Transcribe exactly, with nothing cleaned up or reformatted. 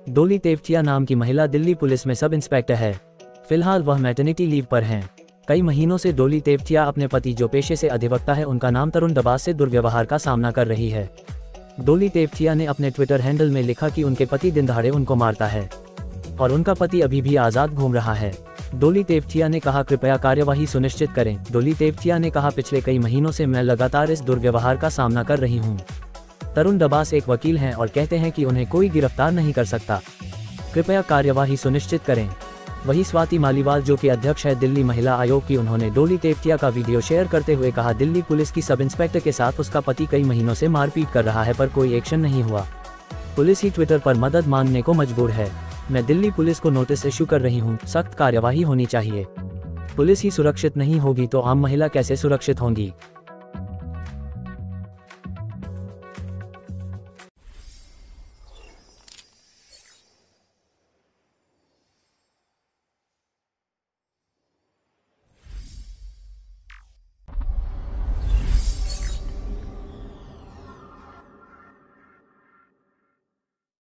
डोली तेवतिया नाम की महिला दिल्ली पुलिस में सब इंस्पेक्टर है। फिलहाल वह मैटरनिटी लीव पर हैं। कई महीनों से डोली तेवतिया अपने पति, जो पेशे से अधिवक्ता है, उनका नाम तरुण दबास, से दुर्व्यवहार का सामना कर रही है। डोली तेवतिया ने अपने ट्विटर हैंडल में लिखा कि उनके पति दिन दहाड़े उनको मारता है और उनका पति अभी भी आज़ाद घूम रहा है। डोली तेवतिया ने कहा, कृपया कार्यवाही सुनिश्चित करें। डोली तेवतिया ने कहा, पिछले कई महीनों से मैं लगातार इस दुर्व्यवहार का सामना कर रही हूं। तरुण दबास एक वकील हैं और कहते हैं कि उन्हें कोई गिरफ्तार नहीं कर सकता। कृपया कार्यवाही सुनिश्चित करें। वही स्वाति मालीवाल, जो कि अध्यक्ष है दिल्ली महिला आयोग की, उन्होंने डोली तेवतिया का वीडियो शेयर करते हुए कहा, दिल्ली पुलिस की सब इंस्पेक्टर के साथ उसका पति कई महीनों से मारपीट कर रहा है, पर कोई एक्शन नहीं हुआ। पुलिस ही ट्विटर पर मदद मांगने को मजबूर है। मैं दिल्ली पुलिस को नोटिस इशू कर रही हूं, सख्त कार्यवाही होनी चाहिए। पुलिस ही सुरक्षित नहीं होगी तो आम महिला कैसे सुरक्षित होंगी।